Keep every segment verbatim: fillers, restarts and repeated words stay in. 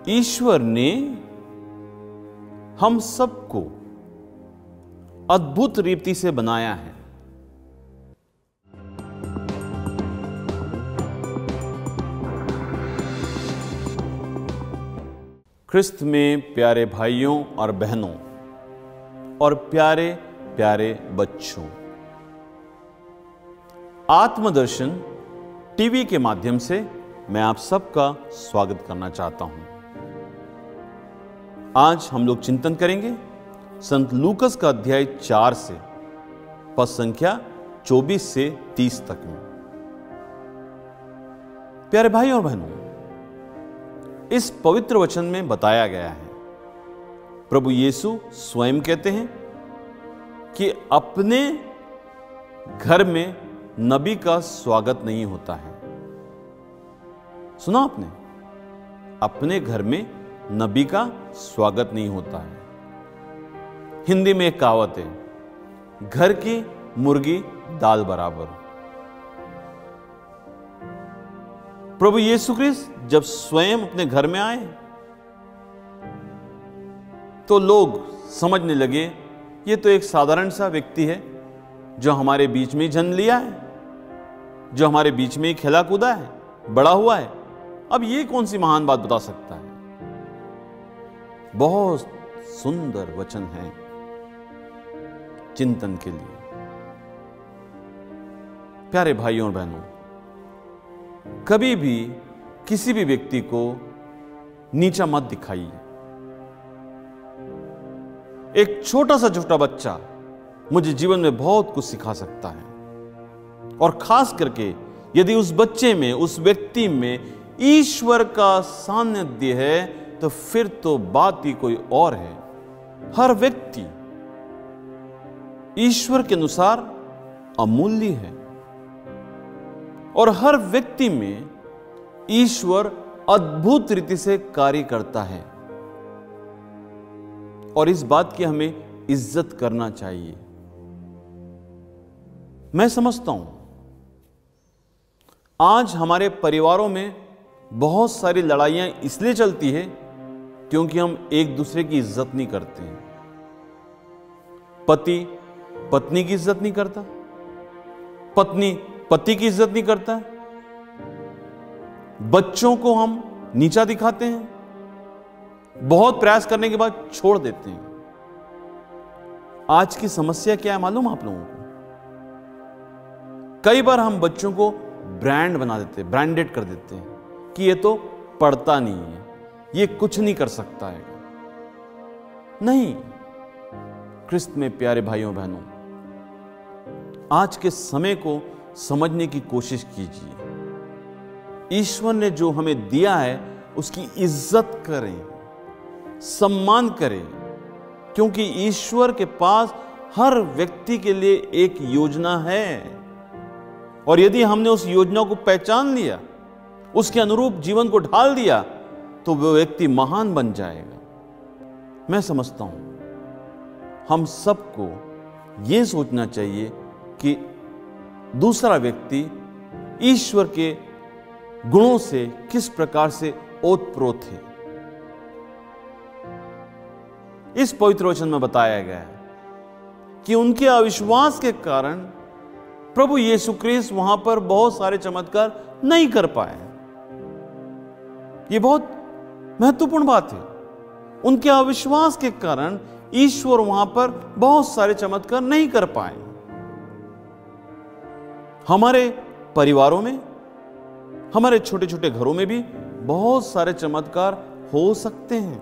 ईश्वर ने हम सबको अद्भुत रीति से बनाया है। ख्रिस्त में प्यारे भाइयों और बहनों और प्यारे प्यारे बच्चों, आत्मदर्शन टीवी के माध्यम से मैं आप सबका स्वागत करना चाहता हूं। आज हम लोग चिंतन करेंगे संत लूकस का अध्याय चार से पद संख्या चौबीस से तीस तक में। प्यारे भाई और बहनों, इस पवित्र वचन में बताया गया है, प्रभु यीशु स्वयं कहते हैं कि अपने घर में नबी का स्वागत नहीं होता है। सुना आपने? अपने घर में नबी का स्वागत नहीं होता है। हिंदी में एक कहावत है, घर की मुर्गी दाल बराबर। प्रभु यीशु ख्रिस्त जब स्वयं अपने घर में आए तो लोग समझने लगे ये तो एक साधारण सा व्यक्ति है जो हमारे बीच में जन्म लिया है, जो हमारे बीच में खेला कूदा है, बड़ा हुआ है। अब ये कौन सी महान बात बता सकता है? बहुत सुंदर वचन है चिंतन के लिए। प्यारे भाइयों और बहनों, कभी भी किसी भी व्यक्ति को नीचा मत दिखाइए। एक छोटा सा छोटा बच्चा मुझे जीवन में बहुत कुछ सिखा सकता है, और खास करके यदि उस बच्चे में, उस व्यक्ति में ईश्वर का सानिध्य है तो फिर तो बात ही कोई और है। हर व्यक्ति ईश्वर के अनुसार अमूल्य है और हर व्यक्ति में ईश्वर अद्भुत रीति से कार्य करता है, और इस बात की हमें इज्जत करना चाहिए। मैं समझता हूं आज हमारे परिवारों में बहुत सारी लड़ाइयां इसलिए चलती है क्योंकि हम एक दूसरे की इज्जत नहीं करते हैं। पति पत्नी की इज्जत नहीं करता, पत्नी पति की इज्जत नहीं करता, बच्चों को हम नीचा दिखाते हैं, बहुत प्रयास करने के बाद छोड़ देते हैं। आज की समस्या क्या है मालूम आप लोगों को? कई बार हम बच्चों को ब्रांड बना देते हैं, ब्रांडेड कर देते हैं कि ये तो पढ़ता नहीं है, ये कुछ नहीं कर सकता है। नहीं, ख्रिस्त में प्यारे भाइयों बहनों, आज के समय को समझने की कोशिश कीजिए। ईश्वर ने जो हमें दिया है उसकी इज्जत करें, सम्मान करें, क्योंकि ईश्वर के पास हर व्यक्ति के लिए एक योजना है, और यदि हमने उस योजना को पहचान लिया, उसके अनुरूप जीवन को ढाल दिया, तो वह व्यक्ति महान बन जाएगा। मैं समझता हूं हम सबको यह सोचना चाहिए कि दूसरा व्यक्ति ईश्वर के गुणों से किस प्रकार से ओतप्रोत है। इस पवित्र वचन में बताया गया है कि उनके अविश्वास के कारण प्रभु यीशु ख्रिस्त वहां पर बहुत सारे चमत्कार नहीं कर पाए। यह बहुत महत्वपूर्ण बात है। उनके अविश्वास के कारण ईश्वर वहां पर बहुत सारे चमत्कार नहीं कर पाए। हमारे परिवारों में, हमारे छोटे छोटे घरों में भी बहुत सारे चमत्कार हो सकते हैं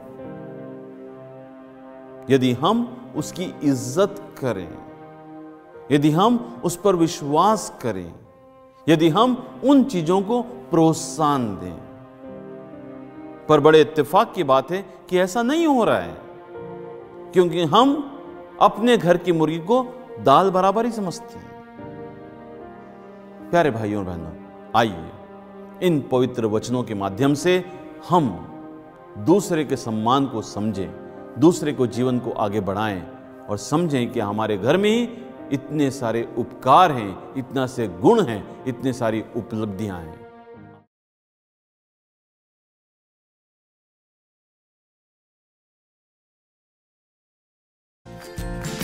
यदि हम उसकी इज्जत करें, यदि हम उस पर विश्वास करें, यदि हम उन चीजों को प्रोत्साहन दें। पर बड़े इत्तेफाक की बात है कि ऐसा नहीं हो रहा है, क्योंकि हम अपने घर की मुर्गी को दाल बराबर ही समझते हैं। प्यारे भाइयों और बहनों, आइए इन पवित्र वचनों के माध्यम से हम दूसरे के सम्मान को समझें, दूसरे को जीवन को आगे बढ़ाएं, और समझें कि हमारे घर में ही इतने सारे उपकार हैं, इतना से गुण हैं, इतनी सारी उपलब्धियां हैं। हैं।